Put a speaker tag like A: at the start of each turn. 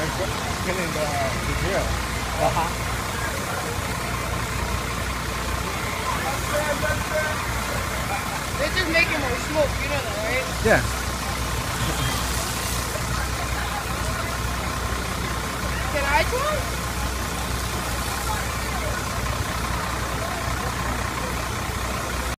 A: killing the drill.
B: They're just making more smoke, you know that, right?
A: Yeah.
B: Can I try?